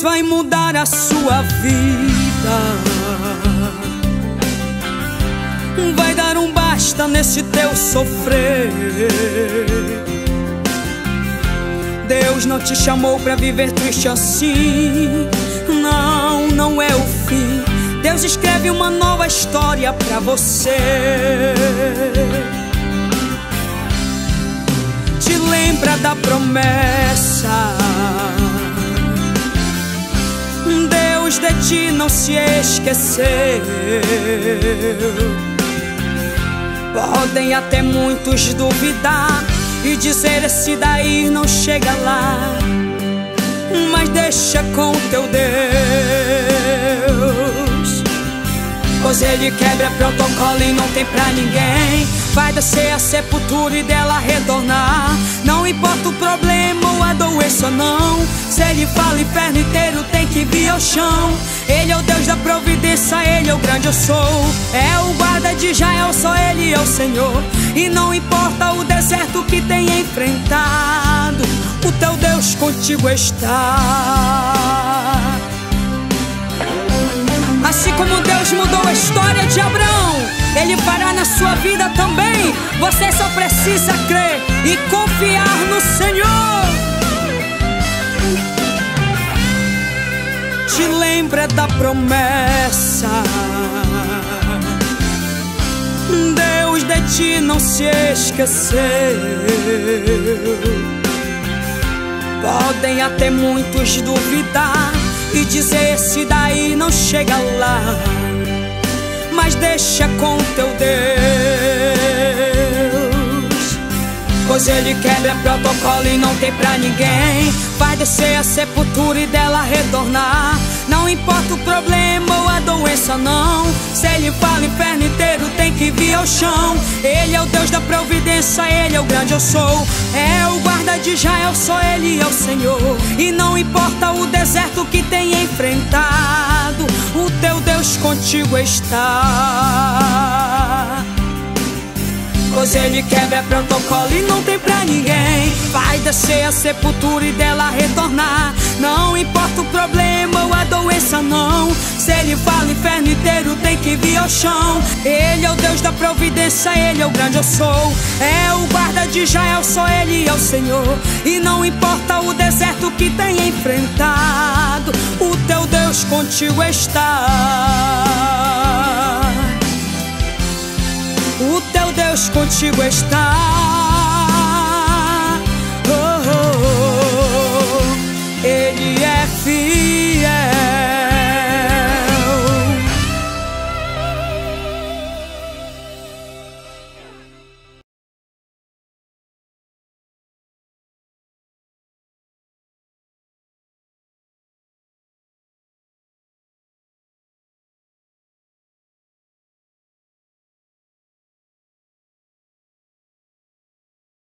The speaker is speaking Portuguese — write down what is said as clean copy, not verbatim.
vai mudar a sua vida, vai dar um basta nesse teu sofrer. Deus não te chamou pra viver triste assim. Não, não é o fim. Deus escreve uma nova história pra você. Te lembra da promessa. Deus de ti não se esqueceu. Podem até muitos duvidar e dizer esse daí não chega lá, mas deixa com teu Deus, pois Ele quebra protocolo e não tem pra ninguém. Vai descer a sepultura e dela retornar. Não importa o problema ou a doença não, se Ele fala o inferno inteiro tem que vir ao chão. Ele é o Deus da providência, Ele é o grande eu sou. É o guarda de Israel, só Ele é o Senhor. E não importa o deserto que tenha enfrentado, o teu Deus contigo está. Assim como Deus mudou a história de Abraão, Ele fará na sua vida também. Você só precisa crer e confiar no Senhor. Te lembra da promessa. Deus de ti não se esqueceu. Podem até muitos duvidar e dizer esse daí não chega lá, mas deixa com teu Deus, pois Ele quebra protocolo e não tem pra ninguém. Vai descer a sepultura e dela retornar. Não importa o problema ou a doença não, se Ele fala o inferno inteiro tem que vir ao chão. Ele é o Deus da providência, Ele é o grande eu sou. É o guarda de Israel, só Ele é o Senhor. E não importa o deserto que tenha enfrentado, o teu Deus contigo está. Pois Ele quebra protocolo e não tem pra ninguém. Vai descer a sepultura e dela retornar. Não importa o problema ou a doença não, se Ele fala o inferno inteiro tem que vir ao chão. Ele é o Deus da providência, Ele é o grande eu sou. É o guarda de Israel, só Ele é o Senhor. E não importa o deserto que tenha enfrentado, o teu Deus contigo está. O teu Deus contigo está.